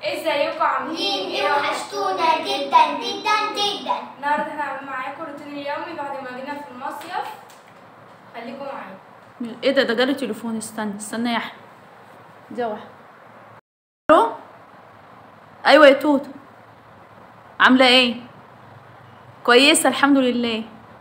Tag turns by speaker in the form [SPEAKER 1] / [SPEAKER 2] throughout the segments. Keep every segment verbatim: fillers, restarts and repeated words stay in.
[SPEAKER 1] ازيكم عاملين
[SPEAKER 2] ايه؟ وحشتونا جدا جدا جدا.
[SPEAKER 1] النهارده هنعمل معاكم روتين اليومي بعد ما جينا في المصيف. خليكم معايا.
[SPEAKER 3] ايه ده ده جالي تليفون. استنى استنى يا احمد. دي واحده. الو. ايوه يا توتو، عامله ايه؟ كويسه الحمد لله.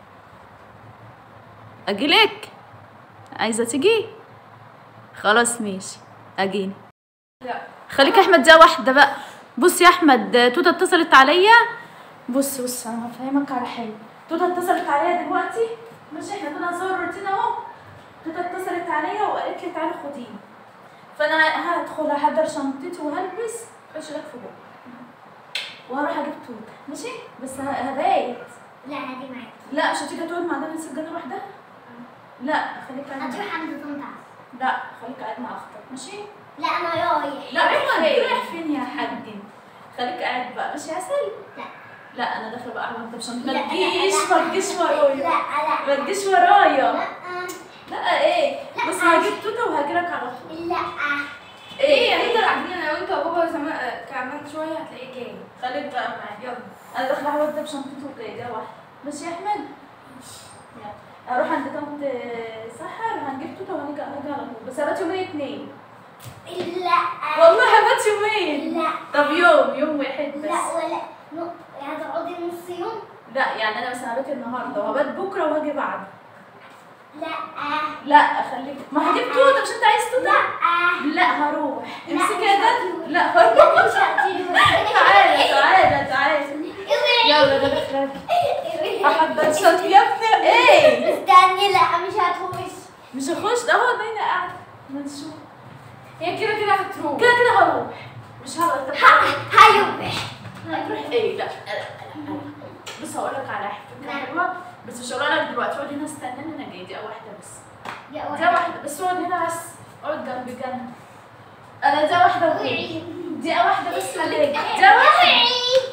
[SPEAKER 3] اجيلك؟ عايزه تيجي؟ خلاص ماشي اجيني.
[SPEAKER 1] لا
[SPEAKER 3] خليك يا احمد دي واحده بقى. بص يا احمد، توته اتصلت عليا. بص بص انا هفهمك على حاجه. توته اتصلت عليا دلوقتي، ماشي؟ احنا كنا هنصور الروتين اهو. توته اتصلت عليا وقالت لي تعالي خديني، فانا هدخل احضر شنطتي وهلبس خش لك في جوه وهروح اجيب توته، ماشي؟ بس هبايت.
[SPEAKER 2] لا هاجي معاكي.
[SPEAKER 3] لا مش هتيجي تقعد مع دنيا السجانه لوحدها؟ لا خليك قاعد.
[SPEAKER 2] هتروح عند طنط عسل.
[SPEAKER 3] لا خليك قاعد مع اختك، ماشي؟
[SPEAKER 2] لا انا رايح.
[SPEAKER 3] لا احمد رايح فين يا حاج؟ خليك قاعد بقى، ماشي يا عسل؟
[SPEAKER 2] لا
[SPEAKER 3] لا انا داخله بقى على بشنطتي.
[SPEAKER 2] لا،
[SPEAKER 3] ما
[SPEAKER 2] لا،
[SPEAKER 3] تجيش
[SPEAKER 2] لا.
[SPEAKER 3] ما تجيش ورايا.
[SPEAKER 2] لا لا
[SPEAKER 3] ما تجيش ورايا.
[SPEAKER 2] لا
[SPEAKER 3] لا ايه؟
[SPEAKER 2] لا.
[SPEAKER 3] بس هجيب توته وهجيلك على طول.
[SPEAKER 2] لا
[SPEAKER 1] ايه يعني انت قاعدين انا وانت وبابا زمان كمان شويه هتلاقيه جاي.
[SPEAKER 3] خليك بقى معايا.
[SPEAKER 1] يلا
[SPEAKER 3] انا داخله احط بشنطتي وجايه ده واحده، ماشي يا احمد؟ يلا اروح عند طنط سحر، هنجيب توته وهنيجي هنيجي على طول. بس هبات يومين اتنين.
[SPEAKER 2] لا
[SPEAKER 3] والله هبات يومين.
[SPEAKER 2] لا
[SPEAKER 3] طب يوم يوم واحد بس.
[SPEAKER 2] لا ولا نو- هتقعدي نص يوم.
[SPEAKER 3] لا يعني انا مثلا هبات النهارده وهبات بكره وهاجي بعد.
[SPEAKER 2] لا
[SPEAKER 3] لا خليك، ما هجيب توته مش انت عايز توته؟
[SPEAKER 2] لا
[SPEAKER 3] لا هروح.
[SPEAKER 2] لا،
[SPEAKER 3] امسكي
[SPEAKER 2] مش
[SPEAKER 3] يا داد.
[SPEAKER 2] هطير.
[SPEAKER 3] لا هروح.
[SPEAKER 2] مش هطير.
[SPEAKER 3] تعالى تعالى تعالى. يلا ده داخله احضر شنطتي يا ابني. ايه؟
[SPEAKER 2] استني. لا مش هتخش.
[SPEAKER 3] مش هخش، ده هو باينه قاعده. ما نشوف.
[SPEAKER 1] هي كده كده هتروح.
[SPEAKER 3] كده كده هروح. مش هبقى
[SPEAKER 2] هيروح.
[SPEAKER 3] هتروح ايه؟ لا لا لا. بص هقول لك على حاجه حلوه، بس مش هقولها لك دلوقتي. اقعد هنا استناني، انا جايه. دي واحده بس.
[SPEAKER 2] يا
[SPEAKER 3] دي
[SPEAKER 2] واحد.
[SPEAKER 3] واحده بس. اقعد هنا بس. اقعد جنبي جنب. انا دي واحده وهي. دي واحده بس وهي. دي واحده.
[SPEAKER 2] اوعي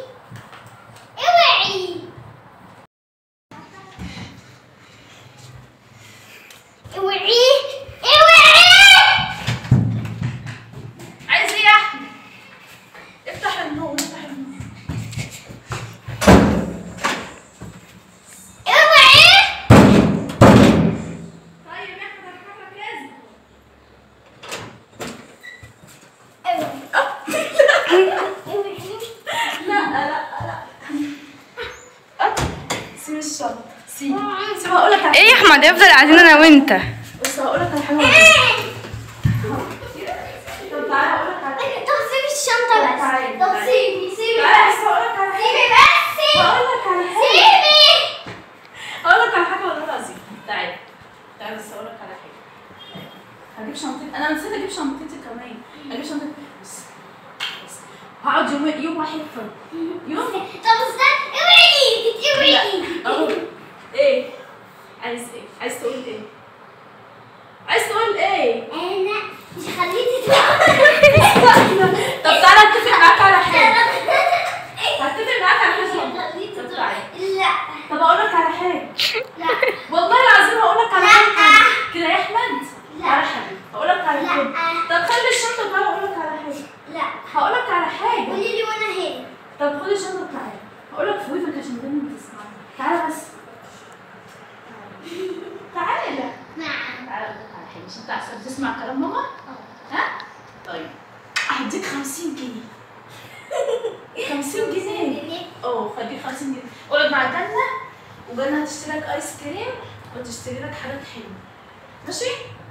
[SPEAKER 2] اوعي اوعي اوعي.
[SPEAKER 3] عايز ايه يا احمد؟ افتح النور افتح النور.
[SPEAKER 2] اوعي.
[SPEAKER 3] طيب يا احمد هفتح لك رزق. لا لا لا. سيب الشنطه. سيب سيب. هقول لك على
[SPEAKER 1] ايه يا احمد افضل قاعدين انا وانت.
[SPEAKER 3] بص هقول لك على حاجه. طب تعالى هقول لك على حاجه.
[SPEAKER 2] طب سيبي الشنطة بس.
[SPEAKER 3] تعالي،
[SPEAKER 2] طب
[SPEAKER 3] تعالي.
[SPEAKER 2] سيبي سيبي
[SPEAKER 3] تعالى
[SPEAKER 2] بس.
[SPEAKER 3] بس هقول لك على حاجه.
[SPEAKER 2] سيبي بس.
[SPEAKER 3] هقول لك على حاجه.
[SPEAKER 2] سيبي.
[SPEAKER 3] هقول لك على حاجه والله العظيم. تعالى تعالى بس هقول لك على حاجه. هجيب شنطتي. انا نسيت اجيب شنطتي كمان. هجيب شنطتي. بس بس هقعد يوم يوم واحد طيب. يوم.
[SPEAKER 2] طب استنى. اوعي اوعي.
[SPEAKER 3] اهو. ايه؟ عايز ايه؟ عايز تقول ايه؟ عايز تقول ايه؟
[SPEAKER 2] انا مش هخليكي تروحي.
[SPEAKER 3] طب تعالى اتفق معاك على حاجه. هتفق معاك على حاجه. طب تعالى.
[SPEAKER 2] لا
[SPEAKER 3] طب اقول لك على حاجه.
[SPEAKER 2] لا
[SPEAKER 3] والله العظيم هقول لك على
[SPEAKER 2] لا.
[SPEAKER 3] حاجه. كده يا احمد؟
[SPEAKER 2] لا.
[SPEAKER 3] على حاجه. هقول لك على
[SPEAKER 2] لا.
[SPEAKER 3] حاجه. طب خلي الشنطه تعالى اقول لك على حاجه.
[SPEAKER 2] لا
[SPEAKER 3] هقول لك على حاجه.
[SPEAKER 2] قولي لي وانا هنا.
[SPEAKER 3] طب خد الشنطه تعالى. هقول لك في ودنك عشان دايما تسمعني. تعالى بس. تعالى.
[SPEAKER 2] نعم.
[SPEAKER 3] تعالى اقول لك على حاجه عشان انت عشان تسمع كلام ماما. ها؟ طيب هديك خمسين جنيه. خمسين جنيه. اه خليك خمسين جنيه. اقعد مع جنة وجنة هتشتري لك ايس كريم وتشتري لك حاجات حلوه. ماشي؟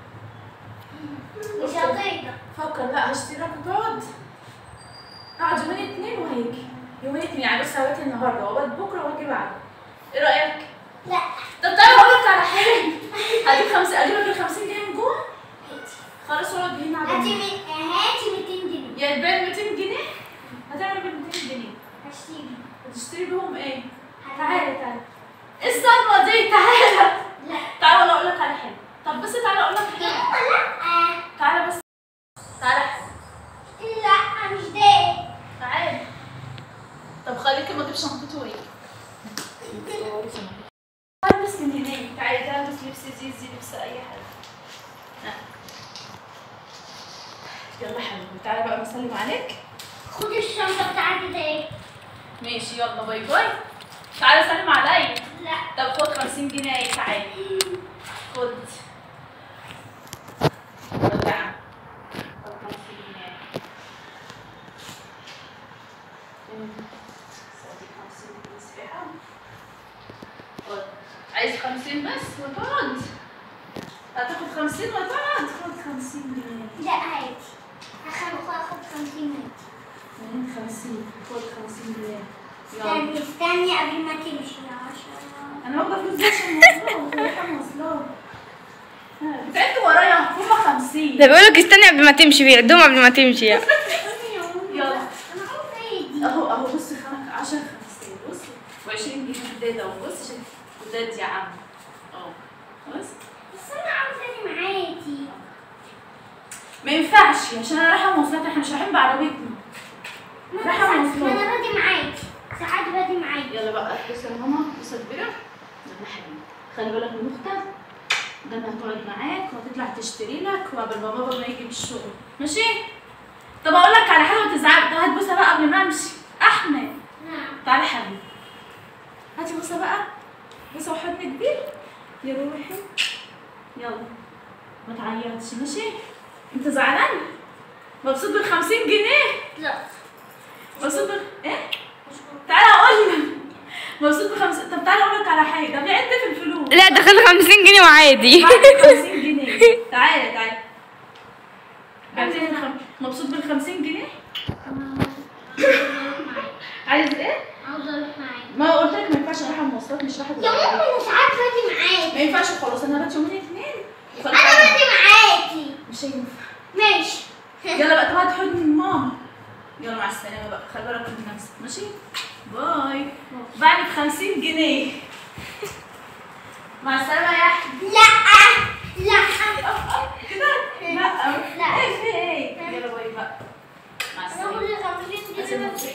[SPEAKER 2] مش هتقدر.
[SPEAKER 3] فكر. لا هشتري لك وتقعد. اقعد يومين اتنين وهيجي. يومين اتنين يعني. بس هبات النهارده وابات بكره واجي بعده. ايه رايك؟
[SPEAKER 2] لا
[SPEAKER 3] طب تعالى اقول لك على حاجه. هجيب خمسين اجيب لك ال خمسين جنيه من جوه. خلاص اقعد هنا على
[SPEAKER 2] هاتي
[SPEAKER 3] جنب.
[SPEAKER 2] مي- هاتي ميتين جنيه.
[SPEAKER 3] يعني تبيع ميتين جنيه؟ هتعمل بال ميتين جنيه.
[SPEAKER 2] هشتري.
[SPEAKER 3] هتشتري بيهم ايه؟
[SPEAKER 2] تعالي.
[SPEAKER 3] تعالى تعالى. ايه الصدمه دي؟ تعالى.
[SPEAKER 2] لا
[SPEAKER 3] تعالى ولا اقول لك على حاجه. طب بس تعالى اقول لك حاجه.
[SPEAKER 2] لا
[SPEAKER 3] تعالى بس. تعالى.
[SPEAKER 2] لا مش ده.
[SPEAKER 3] تعالى. طب خليكي ما اجيبش شنطتي وايه؟ البس من هناك. تعالي تعالى البس لبس زيزي لبس اي حاجه. ها. يلا حبيبي تعالى بقى نسلم عليك.
[SPEAKER 2] خد الشنطة بتاعتي دي.
[SPEAKER 3] ماشي يلا باي باي. تعالى سلم عليا.
[SPEAKER 2] لا.
[SPEAKER 3] طب خد خمسين جنيه اهي تعالى. خد. خد يا عم. خد خمسين جنيه. سادي خمسين جنيه سبحان. خد. عايز خمسين بس وتقعد. هتاخد خمسين وتقعد. خد خمسين جنيه.
[SPEAKER 2] لا عادي. هاخد هاخد خمسين منك.
[SPEAKER 3] من خمسين. خد خمسين جنيه.
[SPEAKER 2] استني استني قبل ما تمشي عشان
[SPEAKER 3] انا واخده فلوس دي عشان مواصلات رايحه مواصلات. بتعدوا ورايا هما خمسين.
[SPEAKER 1] ده بيقولك استني قبل ما تمشي، بيعدهم قبل ما تمشي يعني.
[SPEAKER 3] يلا
[SPEAKER 2] انا عاوزه ايه دي؟
[SPEAKER 3] اهو اهو بصي خمس عشر خمسين بصي وعشرين جنيه جداد اهو بصي عشان جداد يا عم اهو خلاص.
[SPEAKER 2] بس انا عاوزه دي معاكي.
[SPEAKER 3] ما ينفعش عشان انا رايحه مواصلات، احنا مش رايحين بعربيتنا. رايحه
[SPEAKER 2] ما
[SPEAKER 3] مواصلات.
[SPEAKER 2] انا باجي معاكي. ساعات باجي معاكي.
[SPEAKER 3] يلا بقى بصي يا ماما بصي كبيره. يلا حبيبي خلي بالك من اختك. ده انا هتقعد معاك وهتطلع تشتري لك وقبل ما بابا ما يجي من الشغل ماشي؟ طب اقول لك على حاجه ما تزعلش. هات بوسه بقى قبل ما امشي. احمد
[SPEAKER 2] نعم.
[SPEAKER 3] تعالي حبيبي هاتي بوسه بقى. بوسه وحضن كبير يا روحي. يلا ما تعيطش ماشي؟ انت زعلان؟ مبسوط بال خمسين جنيه؟
[SPEAKER 2] لا.
[SPEAKER 3] مبسوط بال ايه؟ تعالى اقول لك مبسوط بخمسين. طب تعالى اقول لك على حاجه. ده بيعد في الفلوس.
[SPEAKER 1] لا دخل خمسين جنيه وعادي.
[SPEAKER 3] خمسين جنيه. تعالى تعالى. بعتني الخم... مبسوط بال خمسين جنيه؟ عايز ايه؟
[SPEAKER 2] عاوزه اروح معاكي.
[SPEAKER 3] ما قلت لك ما ينفعش اروح المواصلات مش رايحه
[SPEAKER 2] يا
[SPEAKER 3] دلوقتي.
[SPEAKER 2] ماما انا ساعات باجي معاكي.
[SPEAKER 3] ما ينفعش خلاص انا بات يومين اتنين.
[SPEAKER 2] انا باجي معاكي.
[SPEAKER 3] مش هينفع.
[SPEAKER 2] ماشي.
[SPEAKER 3] يلا بقى طب حضن ماما. يلا مع السلامه بقى خلي بالك من نفسك ماشي؟ باي. بعد ب خمسين جنيه. مع السلامه يا احمد.
[SPEAKER 2] لا لا
[SPEAKER 3] كده؟ لا
[SPEAKER 2] لا.
[SPEAKER 3] ايه في ايه؟ يلا باي بقى. مع
[SPEAKER 2] انا
[SPEAKER 3] السلامه.
[SPEAKER 2] كل خمسين جنيه بس.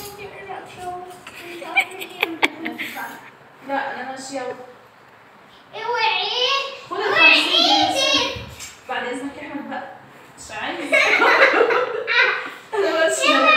[SPEAKER 3] لا انا ماشيه.
[SPEAKER 2] اوعي
[SPEAKER 3] خد ال خمسين جنيه بعد اذنك يا احمد بقى. مش عايز. انا ماشيه.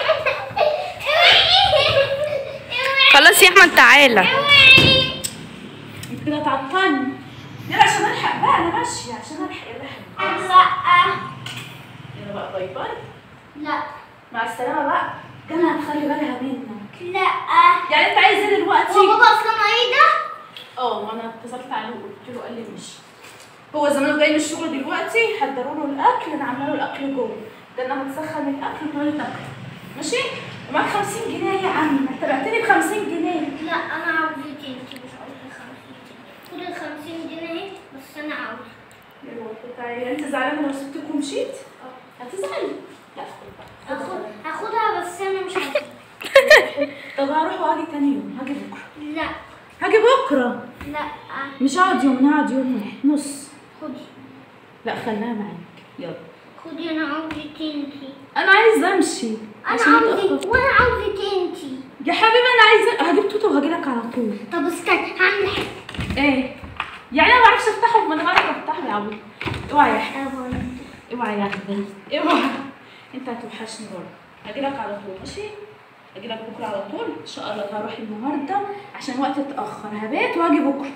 [SPEAKER 1] خلاص يا احمد تعالى.
[SPEAKER 3] انت كده تعطلني. يلا عشان الحق بقى انا ماشيه عشان الحق. يلا يا حبيبي.
[SPEAKER 2] لا
[SPEAKER 3] يلا بقى باي باي.
[SPEAKER 2] لا
[SPEAKER 3] مع السلامه بقى. جنى هتخلي بالها منك.
[SPEAKER 2] لا.
[SPEAKER 3] يعني انت عايز ايه دلوقتي؟
[SPEAKER 2] هو بابا اصلا ايه ده؟
[SPEAKER 3] اه ما انا اتصلت عليه وقلت له قال لي ماشي. هو زمانه جاي من الشغل دلوقتي حضروا له الاكل انا عامله له الاكل جوه. ده انا هتسخن الاكل وتقعدي تاكلي ماشي؟ ومعاك خمسين جنيه يا عم. انت بعتني ب خمسين جنيه.
[SPEAKER 2] لا انا عاوزك انت مش عاوزه خمسين جنيه. خد ال خمسين جنيه بس انا عاوزه.
[SPEAKER 3] يا روحي تعالي. انت زعلانه لو سبتك ومشيت؟ هتزعلي. لا
[SPEAKER 2] هاخد هاخدها بس انا مش عاوزه.
[SPEAKER 3] طب هروح واجي تاني يوم. هاجي بكره.
[SPEAKER 2] لا
[SPEAKER 3] هاجي بكره.
[SPEAKER 2] لا.
[SPEAKER 3] مش هقعد يوم انا هقعد يوم واحد نص.
[SPEAKER 2] خدي
[SPEAKER 3] لا خليها معاك. يلا.
[SPEAKER 2] خدي انا عاوزك انت.
[SPEAKER 3] انا عايزه امشي.
[SPEAKER 2] انا
[SPEAKER 3] عشان
[SPEAKER 2] عاوزك
[SPEAKER 3] اتأخر.
[SPEAKER 2] وانا عاوزك انت.
[SPEAKER 3] يا حبيبي انا عايزه هجيب توته وهجيلك على طول.
[SPEAKER 2] طب استنى هعمل حاجه.
[SPEAKER 3] ايه؟ يعني انا ما بعرفش افتحه. ما انا بعرف افتحه يا عبيط. اوعى يا احمد. اوعى يا احمد. اوعى. انت هتوحشني برضه. هجيلك على طول ماشي؟ هجيلك بكره على طول ان شاء الله. هروح النهارده عشان الوقت اتاخر. هبات واجي بكره.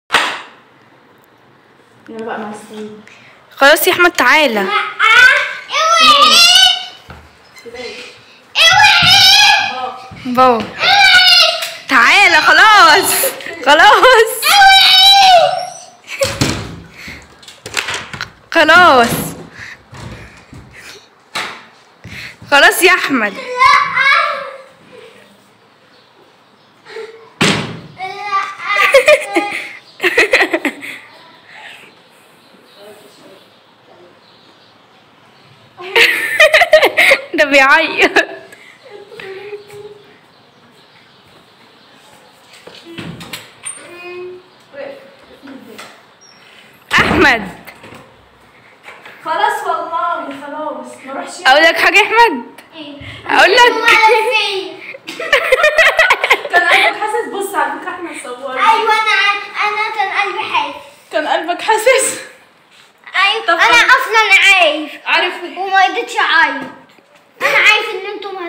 [SPEAKER 3] يلا بقى مع السلامه.
[SPEAKER 1] خلاص يا احمد تعالى.
[SPEAKER 2] لا اوعي
[SPEAKER 3] اوعي.
[SPEAKER 1] بابا تعالى خلاص خلاص خلاص خلاص يا احمد. ده بيعيط. احمد
[SPEAKER 3] خلاص والله خلاص ما اروحش.
[SPEAKER 1] اقول لك حاجه يا احمد. اقول لك
[SPEAKER 3] كان قلبك حاسس. بص على فكره احنا صورنا.
[SPEAKER 2] ايوه انا انا كان قلبي حاسس.
[SPEAKER 3] كان قلبك حاسس.
[SPEAKER 2] ايوه
[SPEAKER 3] طب
[SPEAKER 2] انا اصلا عارف
[SPEAKER 3] عارف
[SPEAKER 2] وما رضيتش اعيط. انا عارف ان انتوا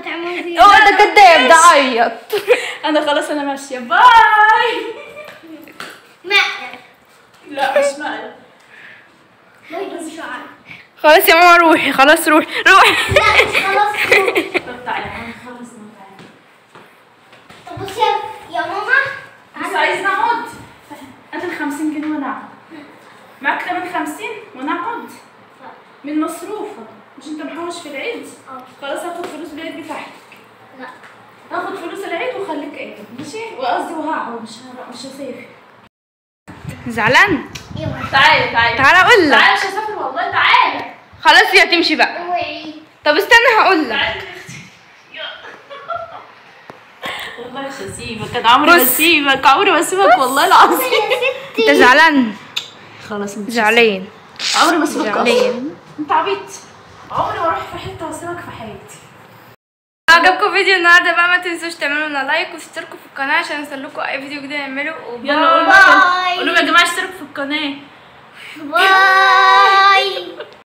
[SPEAKER 4] هو ده كداب، ده عيط.
[SPEAKER 3] انا خلاص انا ماشيه، باي.
[SPEAKER 2] مقلب.
[SPEAKER 3] لا مش مقلب.
[SPEAKER 2] مش عارف.
[SPEAKER 4] خلاص يا ماما روحي، خلاص روحي روحي.
[SPEAKER 2] لا مش خلاص.
[SPEAKER 3] طب تعالى هنخلص تعالى.
[SPEAKER 2] طب بصي يا- يا ماما.
[SPEAKER 3] بس عايز نقعد. هات ال خمسين جنيه ونقعد. معاك كمان خمسين ونقعد من مصروفك. مش انت محوش في العيد؟
[SPEAKER 2] اه.
[SPEAKER 3] خلاص هاخد فلوس العيد بتاعتك.
[SPEAKER 2] لا.
[SPEAKER 3] هاخد فلوس العيد وخليك قاعد ماشي؟ وقصدي وهقعد مش ه- مش هسافر.
[SPEAKER 4] زعلان؟
[SPEAKER 2] ايوه.
[SPEAKER 3] تعالى تعالى
[SPEAKER 4] تعالى اقول لك.
[SPEAKER 3] تعالى مش هسافر والله تعالى.
[SPEAKER 4] خلاص يا تمشي بقى.
[SPEAKER 2] اوعي.
[SPEAKER 4] طب استنى هقول لك.
[SPEAKER 3] تعالى والله مش هسيبك، انا عمري ما
[SPEAKER 4] بص.
[SPEAKER 3] اسيبك، عمري ما اسيبك والله العظيم.
[SPEAKER 2] يا
[SPEAKER 4] انت
[SPEAKER 2] ستي.
[SPEAKER 4] زعلان؟
[SPEAKER 3] خلاص مش
[SPEAKER 4] زعلان.
[SPEAKER 3] عمري ما اسيبك
[SPEAKER 4] زعلان.
[SPEAKER 3] اصلا. انت عبيط. عمري ما اروح في حته واسيبك في حياتي.
[SPEAKER 1] عجبكم فيديو النهارده بقى، ما تنسوش تعملوا لنا لايك وتشتركوا في القناه عشان يوصلكوا اي فيديو جديد نعمله.
[SPEAKER 3] يلا قولوا
[SPEAKER 2] باي.
[SPEAKER 3] قولوا يا جماعه اشتركوا في القناه.
[SPEAKER 2] باي.